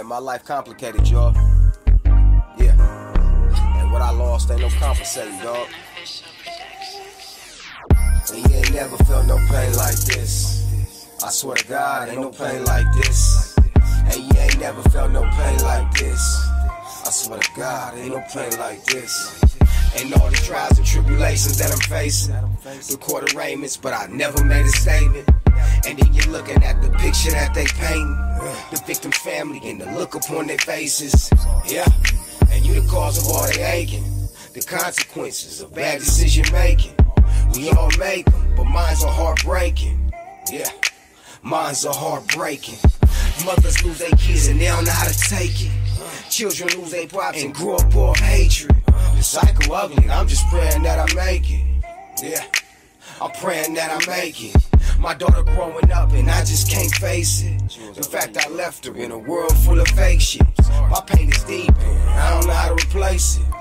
my life complicated, y'all. Yeah. And what I lost ain't no compensating, dog. And you ain't never felt no pain like this. I swear to God, ain't no pain like this. And you ain't never felt no pain like this. I swear to God, ain't no pain like this. And all the trials and tribulations that I'm facing, the court arraignments, but I never made a statement. And then you're looking at the picture that they paint, the victim's family and the look upon their faces. Yeah, and you the cause of all they aching, the consequences of bad decision making. We all make them, but minds are heartbreaking. Yeah, minds are heartbreaking. Mothers lose their kids and they don't know how to take it. Children lose their pops and grow up full of hatred. The cycle ugly, and I'm just praying that I make it. Yeah, I'm praying that I make it. My daughter growing up and I just can't face it. The fact I left her in a world full of fake shit. My pain is deep and I don't know how to replace it.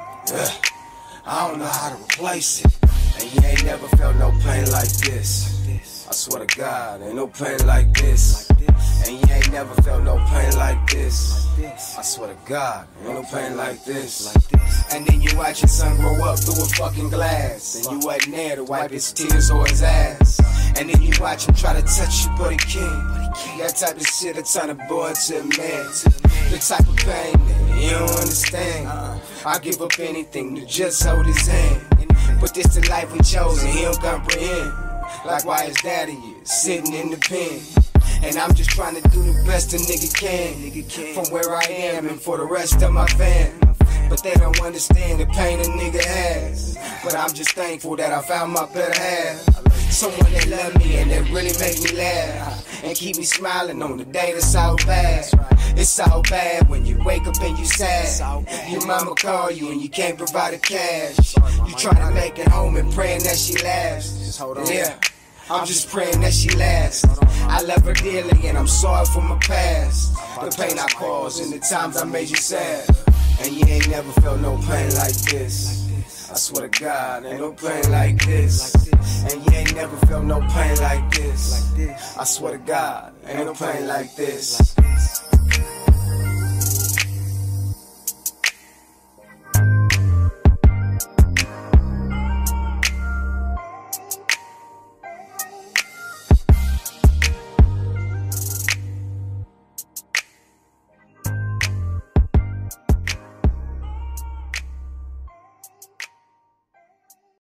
I don't know how to replace it. And you ain't never felt no pain like this. I swear to God, ain't no pain like this. And you ain't never felt no pain like this. I swear to God, ain't no pain like this. And then you watch your son grow up through a fucking glass, and you wasn't there to wipe his tears or his ass. And then you watch him try to touch you, but he can't. That type of shit will turn a boy to a man. The type of pain that you don't understand. I give up anything to just hold his hand. But this the life we chose and he don't comprehend. Like why his daddy is sitting in the pen. And I'm just trying to do the best a nigga can, from where I am and for the rest of my fam. But they don't understand the pain a nigga has. But I'm just thankful that I found my better half. Someone that love me and that really make me laugh, and keep me smiling on the day that's all bad. It's all bad when you wake up and you sad. Your mama call you and you can't provide the cash. You trying to make it home and praying that she lasts. Yeah, I'm just praying that she lasts. I love her dearly and I'm sorry for my past, the pain I caused and the times I made you sad. And you ain't never felt no pain like this. I swear to God, ain't no pain like this. And you ain't never felt no pain like this. I swear to God, ain't no pain like this.